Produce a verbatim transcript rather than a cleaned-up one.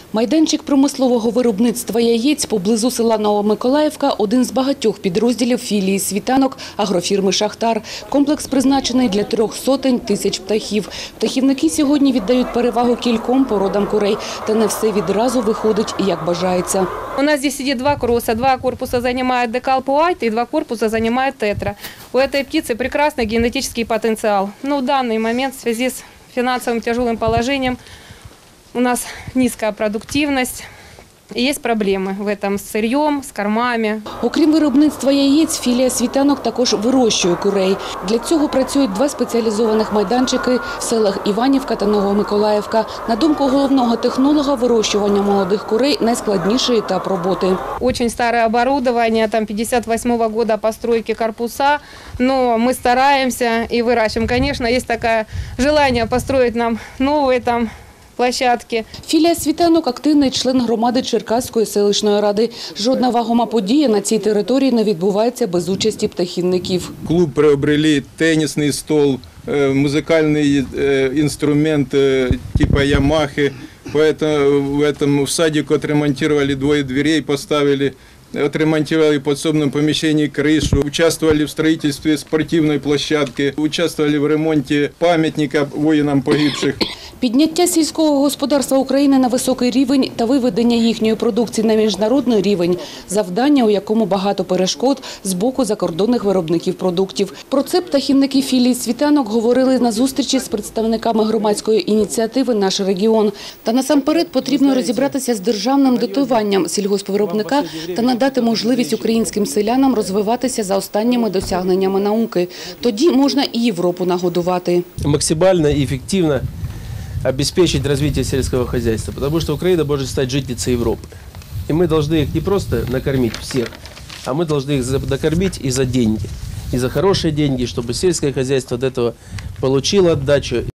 Майданчик промислового виробництва яєць поблизу села Новомиколаївка – один з багатьох підрозділів філії «Світанок» агрофірми «Шахтар». Комплекс призначений для трьох сотень тисяч птахів. Птахівники сьогодні віддають перевагу кільком породам курей. Та не все відразу виходить, як бажається. У нас здесь сидит два корпуса. Два корпуса занимает декалпуайт и два корпуса занимает тетра. У этой птицы прекрасный генетический потенциал. Но в данный момент в связи с финансовым тяжелым положением у нас низкая продуктивность. І є проблеми в цьому з сир'єм, з кормами. Окрім виробництва яєць, філія «Світанок» також вирощує курей. Для цього працюють два спеціалізованих майданчики в селах Іванівка та Новомиколаївка. На думку головного технолога, вирощування молодих курей – найскладніший етап роботи. Дуже старе обладнання, там п'ятдесят восьмого року постройки корпуса, але ми стараємося і вирощуємо. Звісно, є таке бажання построїти нам нові там площадки. Філія «Світанок» – активний член громади Черкаської селищної ради. Жодна вагома подія на цій території не відбувається без участі птахівників. Клуб приобрели тенісний стол, музикальний інструмент типу «Ямахи». В этом в садику отремонтировали двое дверей, поставили, отремонтировали в подсобном помещении крышу, участвовали в строительстве спортивной площадки, участвовали в ремонте памятника воинам погибших. Підняття сільського господарства України на високий рівень та виведення їхньої продукції на міжнародний рівень – завдання, у якому багато перешкод з боку закордонних виробників продуктів. Про це птахівники філії «Світанок» говорили на зустрічі з представниками громадської ініціативи «Наш регіон». Та насамперед потрібно розібратися з державним дотуванням сільгоспвиробника та надати можливість українським селянам розвиватися за останніми досягненнями науки. Тоді можна і Європу нагодувати. Максимально і ефективно обеспечить развитие сельского хозяйства, потому что Украина может стать житницей Европы. И мы должны их не просто накормить всех, а мы должны их накормить и за деньги, и за хорошие деньги, чтобы сельское хозяйство от этого получило отдачу